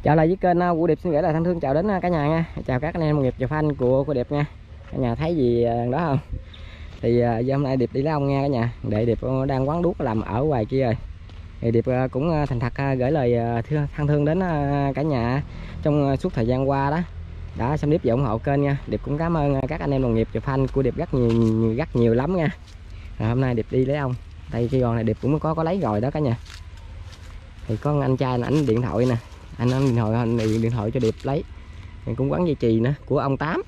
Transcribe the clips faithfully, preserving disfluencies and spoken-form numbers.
Trở lại với kênh uh, của Điệp xin gửi lời thân thương chào đến uh, cả nhà nha. Chào các anh em đồng nghiệp và fan của của Điệp nha. Cả nhà thấy gì uh, đó không? Thì uh, giờ hôm nay Điệp đi lấy ong nha cả nhà. Để Điệp uh, đang quán đuốc làm ở ngoài kia rồi. Thì Điệp uh, cũng uh, thành thật uh, gửi lời uh, thương, thân thương đến uh, cả nhà trong uh, suốt thời gian qua đó đã xem Điệp và ủng hộ kênh nha. Điệp cũng cảm ơn uh, các anh em đồng nghiệp và fan của Điệp rất nhiều, nhiều rất nhiều lắm nha. Rồi, hôm nay Điệp đi lấy ong. Đây cái gòn này Điệp cũng có có lấy rồi đó cả nhà. Thì có anh trai ảnh điện thoại nè, anh anh điện thoại điện, điện thoại cho Điệp lấy. Mình cũng quán dây chì nữa của ông Tám.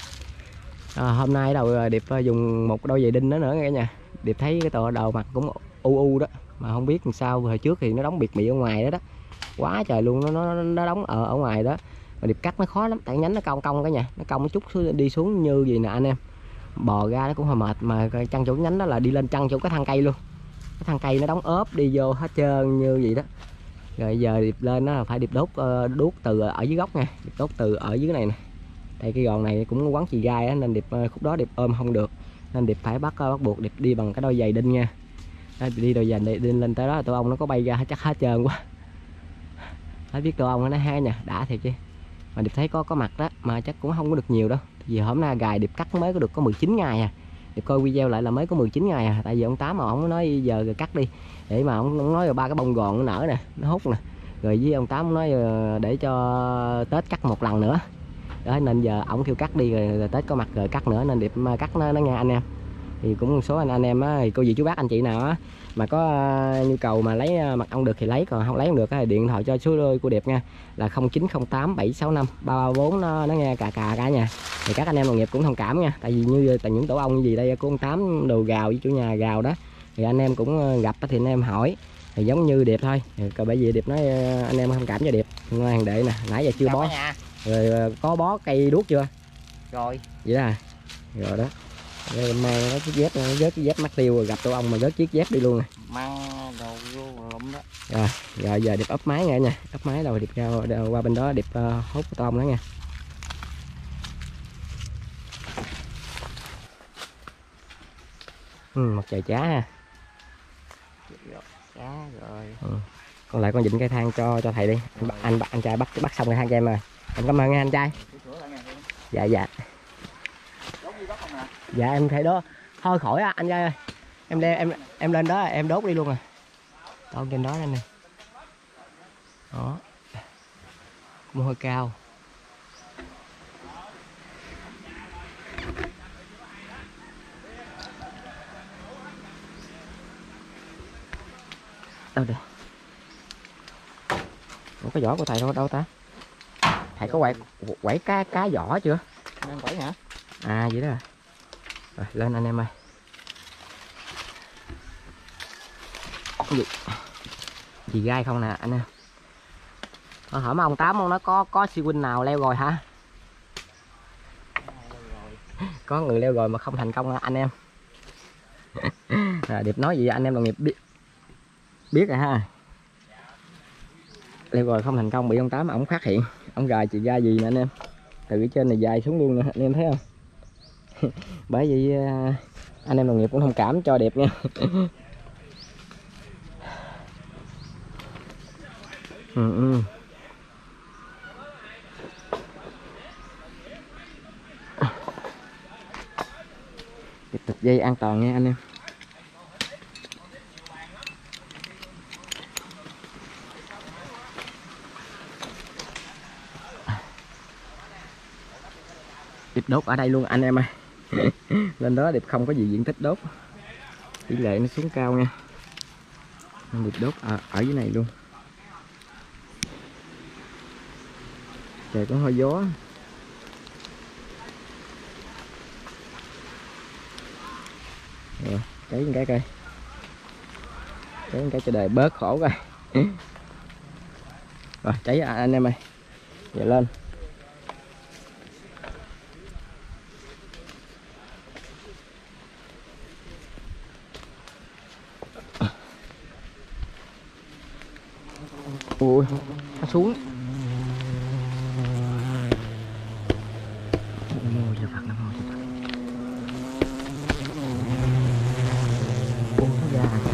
À, hôm nay đầu Điệp dùng một đôi giày đinh đó nữa cả nhà. Điệp thấy cái tờ đầu mặt cũng u u đó, mà không biết làm sao hồi trước thì nó đóng biệt mị ở ngoài đó đó, quá trời luôn, nó nó, nó đóng ở ở ngoài đó. Mà Điệp cắt nó khó lắm, tại nhánh nó cong cong cả nhà, nó cong một chút đi xuống như gì nè anh em, bò ra nó cũng hơi mệt. Mà chân chỗ nhánh đó là đi lên chân chỗ cái thân cây luôn, cái thân cây nó đóng ốp đi vô hết trơn như gì đó. Rồi giờ Điệp lên đó là phải Điệp đốt uh, đuốc từ ở dưới gốc nha, Điệp đốt từ ở dưới này nè. Đây cái gòn này cũng quán chì gai á, nên Điệp uh, khúc đó Điệp ôm không được, nên Điệp phải bắt uh, bắt buộc Điệp đi bằng cái đôi giày đinh nha. Đó, đi đôi giày đinh lên tới đó tụi ông nó có bay ra chắc hết trơn quá. Phải biết tụi ông nó hay nha, đã thiệt chứ. Mà Điệp thấy có có mặt đó mà chắc cũng không có được nhiều đâu, vì hôm nay gài Điệp cắt mới có được có mười chín ngày à. Điệp coi video lại là mới có mười chín ngày à, tại vì ông Tám mà ông nói giờ rồi cắt đi, để mà ông, ông nói rồi ba cái bông gòn nó nở nè, nó hút nè, rồi với ông Tám nói để cho Tết cắt một lần nữa đó, nên giờ ông kêu cắt đi rồi, rồi Tết có mặt rồi cắt nữa, nên Điệp cắt nó, nó nghe anh em. Thì cũng một số anh anh em á, thì cô dì chú bác anh chị nào á mà có uh, nhu cầu mà lấy uh, mặt ong được thì lấy, còn không lấy không được thì điện thoại cho số đôi của Điệp nha, là không chín không tám bảy sáu năm ba ba bốn, nó, nó nghe cà cà cả nhà. Thì các anh em đồng nghiệp cũng thông cảm nha, tại vì như tại những tổ ong như gì đây của ông Tám đồ gào với chủ nhà gào đó, thì anh em cũng gặp thì anh em hỏi thì giống như Điệp thôi. Còn bởi vì Điệp nói anh em thông cảm cho Điệp. Hàng đệ nè, nãy giờ chưa bó rồi, có bó cây đuốc chưa? Rồi vậy đó. Rồi đó, mang nó chiếc dép, nó vớt cái dép mắc tiêu rồi, gặp tụi ông mà vớt chiếc dép đi luôn nè, mang đồ vô lụm đó. Rồi, rồi giờ Điệp ấp máy nghe nha, ấp máy rồi Điệp ra qua bên đó Điệp uh, hút tụi ông đó nha. Ừ, một chài chá ha. Chá rồi. Ừ. Còn lại con vịn cây thang cho cho thầy đi. Anh anh, anh trai bắt bắt xong cây thang cho em rồi. Em cảm ơn nha anh trai. Dạ dạ. Dạ em thấy đó. Thôi khỏi á anh trai ơi. Em đem em em lên đó em đốt đi luôn rồi. Đốt trên đó đây nè. Đó. Cũng hơi cao. Đâu đây? Ủa, cái vỏ của thầy đâu đâu ta? Thầy có quẩy quẩy cá cá vỏ chưa? Đang quẩy hả? À vậy đó rồi. Rồi lên anh em ơi. Cái gì? Gì gai không nè anh em? Tôi hỏi mấy ông Tám ông nó có có siêu huynh nào leo rồi hả? Có người leo rồi mà không thành công anh em. À, Điệp nói gì anh em đồng nghiệp biết biết rồi ha. Leo rồi không thành công bị ông Tám ổng phát hiện, ông gài chị gai gì nè anh em, từ cái trên này dài xuống luôn nè anh em thấy không? Bởi vì anh em đồng nghiệp cũng thông cảm cho Điệp nha. ừ, ừ. Điệp tịch dây an toàn nha anh em. Điệp đốt ở đây luôn anh em ơi. Lên đó Điệp không có gì diện tích đốt, tỷ lệ nó xuống cao nha, nên Điệp đốt ở, ở dưới này luôn. Trời cũng hơi gió. Rồi, cháy cái coi, cháy cái cho đời bớt khổ coi. Rồi cháy anh em ơi, giờ lên. Ui, nó xuống. Nam mô Phật, Nam mô Phật. Ui, nó ra rồi.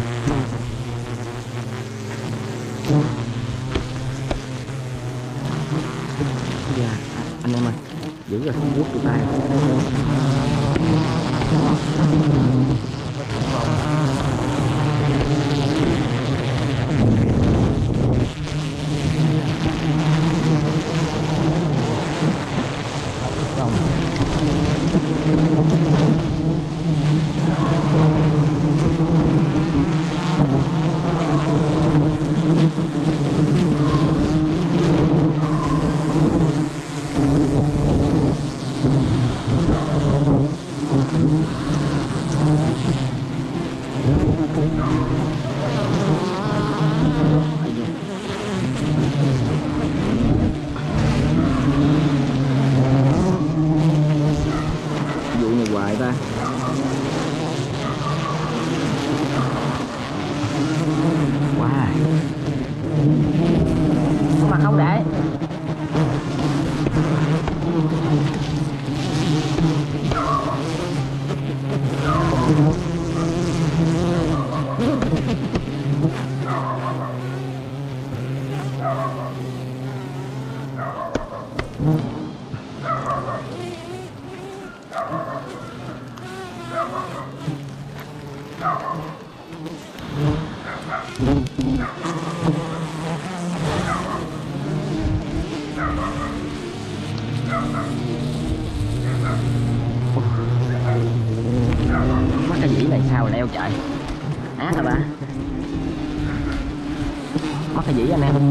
dữ rồi, vuốt tụi tay. Vụ này hoài ta. Wow. Có mặt không để? Mắt cái dĩ này sao leo trời ác hả ba? Mắt cái dĩ anh em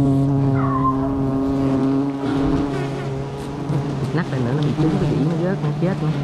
nắc lên nữa nó bị trúng cái dĩ nó rớt nó chết nữa.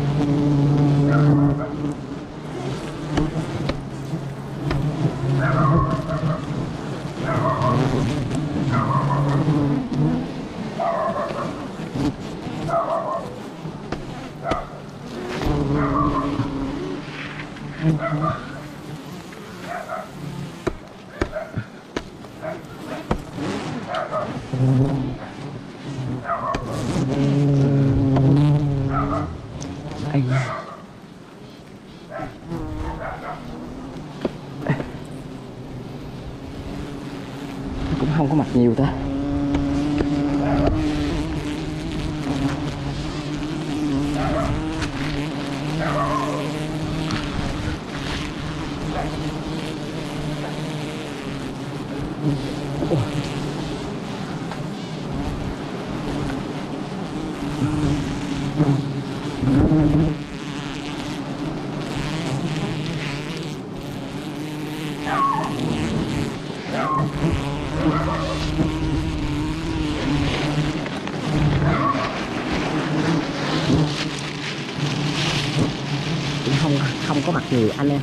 Ây da. Cũng không có mặt nhiều ta. Cũng không không có mặt nhiều anh em.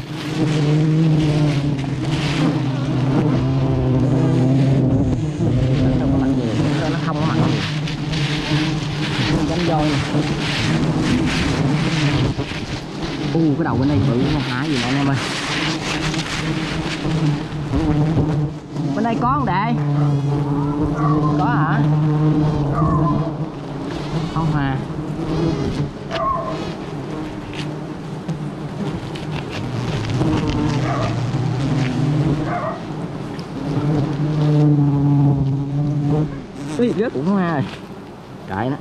Không có mặt nhiều, nó không có mặt nhiều. Đánh voi nè. U cái đầu bên đây bự không hả gì nè anh em ơi. Bên đây có không đệ? Có hả? Không à. Ui, rớt cũng hoa rồi. Cãi nó.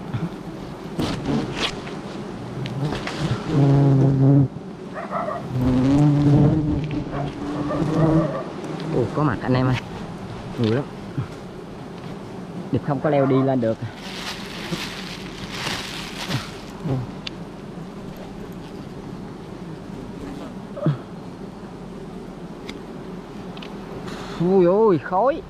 Ồ, có mặt anh em ơi. Nhiều lắm. Điệp không có leo đi lên được. Ui ôi, khói.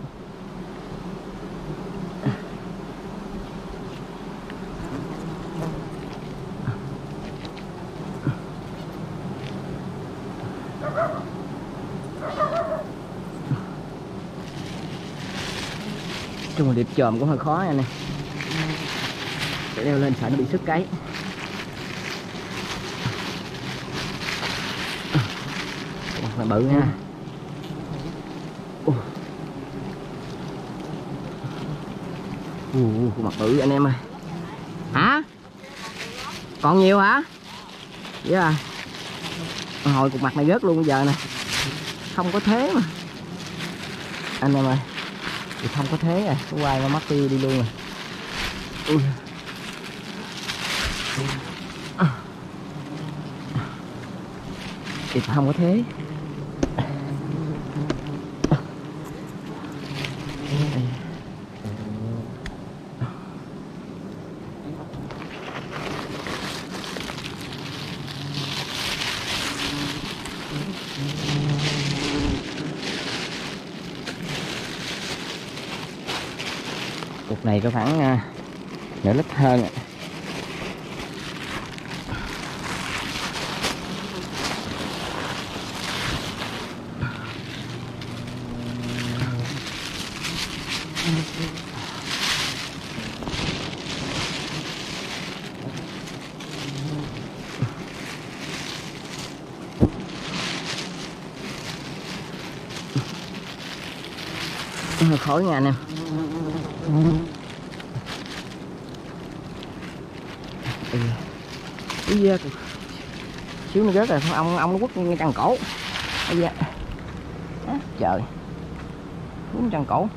Chung điệp chòm cũng hơi khó anh em. Để leo lên sợ nó bị sức cái. Là bự nha. Ồ, uh, mặt bự anh em ơi. Hả? Còn nhiều hả? Dạ yeah. Hồi cục mặt này rớt luôn bây giờ nè. Không có thế mà anh em ơi. Thì không có thế à, có quay nó mất tiêu đi luôn rồi. Ui. Điệp không có thế. Cục này có khoảng uh, nửa lít hơn. Khói nha anh em. Ý da, xíu nữa rớt rồi, ông ông nó quất chân cổ. Ý da. À, trời, quất chân cổ.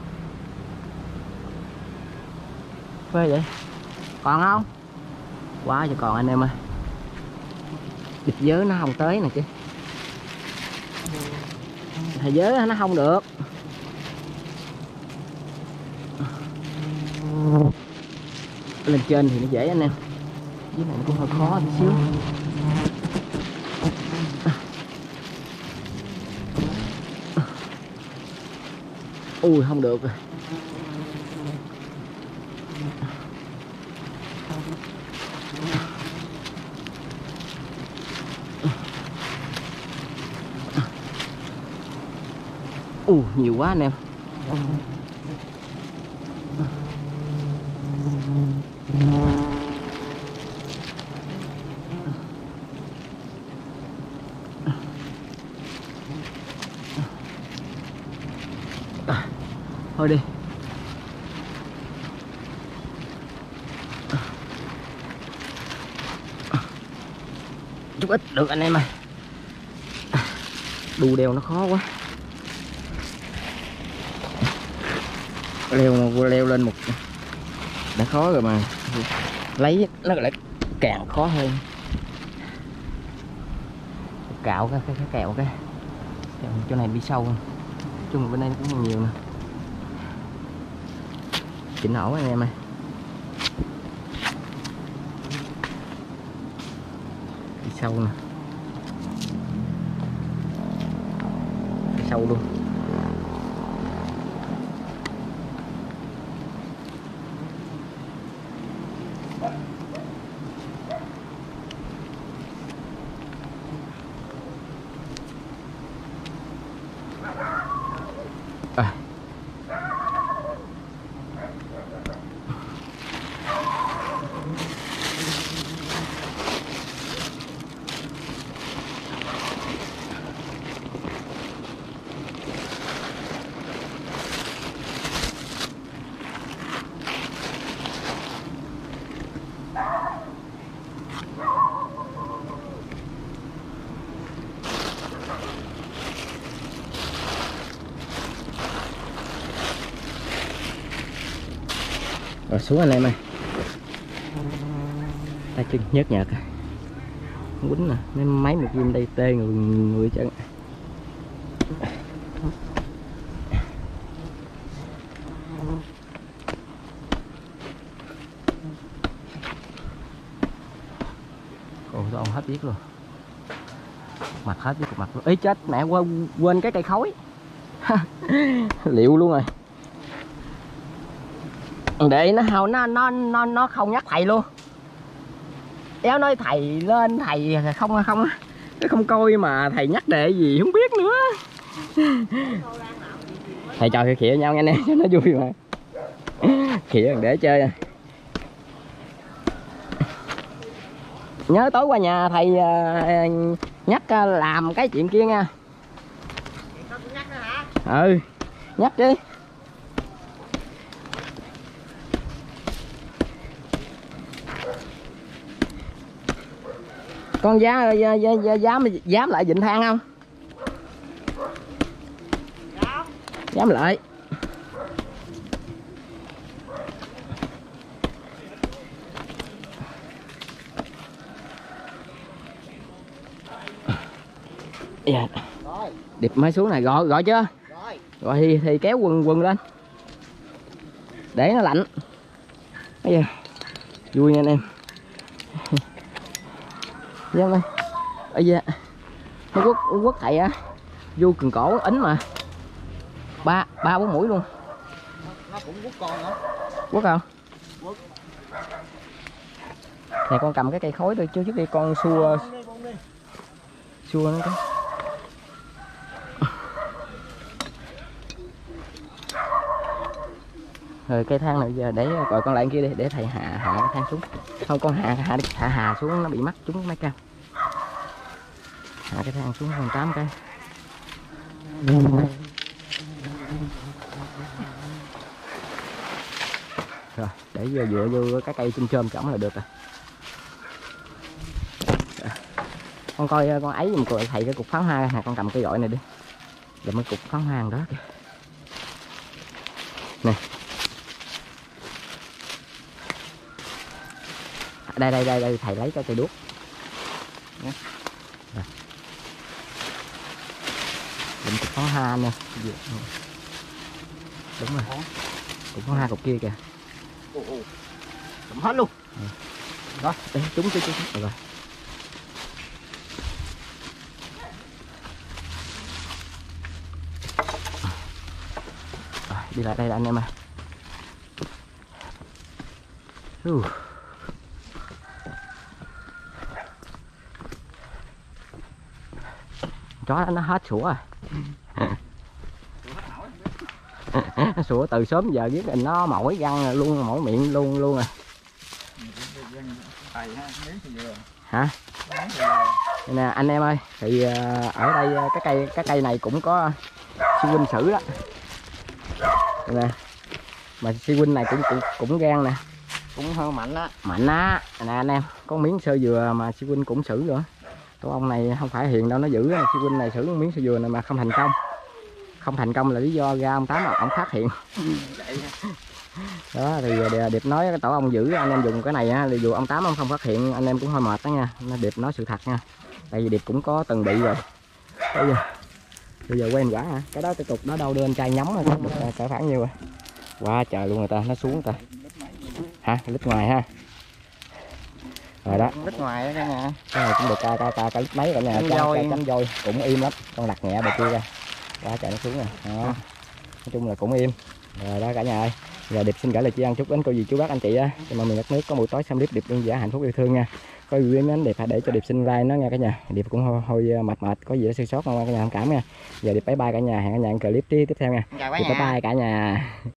Phê vậy, còn không? Quá trời còn anh em ơi. Địch giới nó không tới nè chứ. Thầy giới nó không được. Lên trên thì nó dễ anh em, dưới này nó cũng hơi khó một xíu. Ui không được rồi. Ui nhiều quá anh em. Thôi đi. Chút ít được anh em ơi. Đu đèo nó khó quá. Leo mà leo lên một đã khó rồi mà lấy nó lại càng khó hơn. Cạo cái cái, cái kẹo cái chỗ này đi sâu hơn. Chung bên đây cũng còn nhiều nè. Chỉnh ổ anh em ơi. Đi sâu nè. Đi sâu luôn. À. Rồi xuống anh em ơi. Tay chân nhớt nhợt à. Quýnh nè, mấy máy một viên đây tê người người chân. Ồ sao ông hết biết luôn. Mặt hết với cục mặt luôn. Ê chết mẹ quên quên cái cây khối. Liệu luôn rồi. Để nó không nó nó nó nó không nhắc thầy luôn. Éo nói thầy lên thầy không không nó không coi mà thầy nhắc để gì không biết nữa. Thầy trò khịa khịa nhau nha anh em cho nó vui mà. Khịa để chơi. Nhớ tối qua nhà thầy uh, nhắc uh, làm cái chuyện kia nha. Ừ nhắc chứ. Con giá giá giá dám dám lại vịnh than không? Dám. Dám lại. Dạ. Rồi. Điệp mới xuống này, gọi gọi chưa? Rồi. Rồi thì, thì kéo quần quần lên. Để nó lạnh. Bây giờ vui nha anh em. Dạ ơi. Bây giờ nó quất quất thầy á. Vô cần cổ ính mà. Ba ba bốn mũi luôn. Nó cũng quất con nữa. Quất không? Quất. Này con cầm cái cây khối thôi chứ trước đi con xua xua nó cái. Rồi cây thang này giờ để gọi con lại kia đi để thầy hạ hạ cái thang xuống. Không con hạ hạ hạ hạ xuống nó bị mắc trúng mấy cam. Hạ cái thang xuống còn tám cái. Rồi để vừa dựa vô cái cây chum chôm chỏng là được rồi. Con coi con ấy giùm coi thầy cái cục pháo hoa nè, con cầm cây gội này đi. Rồi mấy cục pháo hoa đó kìa. Nè. Đây đây đây đây thầy lấy cái cây đuốc. Rồi. Đựng cục pháo hoa nè. Đúng rồi. Cục pháo hoa cục kia kìa. Cầm hết luôn. Ừ. Đó, đây trúng trúng trúng rồi. Đi lại đây là anh em à. Uh. Chó nó hết sủa rồi. Nó sủa từ sớm giờ biết là nó mỏi răng luôn, mỏi miệng luôn luôn à. Hả? Đây nè anh em ơi, thì ở đây cái cây cái cây này cũng có sư huynh xử đó. Đây nè. Mà sư huynh này cũng cũng cũng gan nè. Cũng hơi mạnh á. Mạnh á. Nè anh em, có miếng sơ dừa mà sư huynh cũng xử nữa. Tổ ông này không phải hiền đâu, nó giữ sư huynh này xử miếng sơ dừa này mà không thành công. Không thành công là lý do ra ông Tám ông phát hiện. Đó thì Điệp nói cái tổ ông giữ anh em dùng cái này á, dù ông Tám ông không phát hiện anh em cũng hơi mệt đó nha. Điệp nói sự thật nha. Tại vì Điệp cũng có từng bị rồi. Bây giờ bây giờ quen quả hả? Cái đó cái cục đó đâu đưa anh trai nhóng rồi, được cỡ khoảng nhiêu rồi. Quá trời luôn người ta, nó xuống người ta. Hả? Lít ngoài ha. Rồi đó. Lít ngoài đó cả nhà. Cái này cũng được ca ca ca cả lít mấy cả nhà. Chấm voi. Chấm voi cũng im lắm. Con đặt nhẹ bề kia ra. Quá trời nó xuống rồi. Đó. Nói chung là cũng im. Rồi đó cả nhà ơi. Giờ Điệp xin gửi lời tri ân chúc đến cô dì chú bác anh chị á. Cho mọi miền đất nước có buổi tối xem clip Điệp luôn giả hạnh phúc yêu thương nha. Có gì quý mến Điệp phải để cho Điệp xin like nó nha cả nhà. Điệp cũng hơi, hơi mệt mệt, có gì đó sai sót không cả nhà thông cảm nha. Giờ Điệp bye bye cả nhà, hẹn cả nhà clip tiếp tiếp theo nha. Chào cả Điệp nhà. bye bye cả nhà.